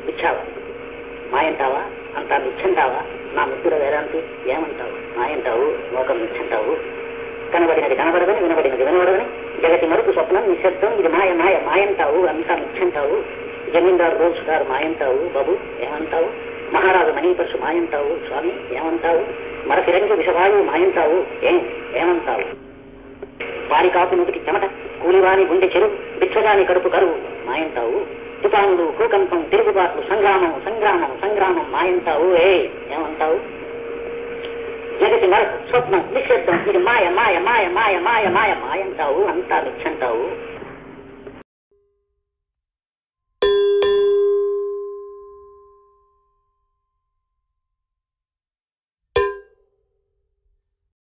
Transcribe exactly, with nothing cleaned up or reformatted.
ఇచ్చావా? మాయంటావా? అంతా మిచ్చంటావా? నా ముద్దుల వేదాంతి ఏమంటావు? మాయంటావు, లోకం మిచ్చంటావు. కనబడినది కనబడదని, వినబడినది వినబడదని, జగతి మరుపు స్వప్నం నిశ్శబ్దం, ఇది మాయ మాయ మాయంటావు, అంతా మిచ్చంటావు. జమీందారు రోజుగారు మాయంటావు, బాబు ఏమంటావు? మహారాజు మణిపర్సు మాయంటావు, స్వామి ఏమంటావు? మరఫిరంగి విషవాయువు మాయంటావు, ఏం ఏమంటావు? వారి కాపు నుటికి చెమట, కూలివాని గుండె చెరువు, బిచ్చగాని కడుపు కరువు మాయంటావు. తుపానులు, భూకంపం, తిరుగుబాట్లు, సంగ్రామం సంగ్రామం సంగ్రామం మాయంటావు, ఏ ఏమంటావు? జగతి మరపు స్వప్నం నిశ్శబ్దం, ఇది మాయ మాయ మాయ మాయ మాయ మాయ మాయంటావు, అంతా మిచ్చంటావు.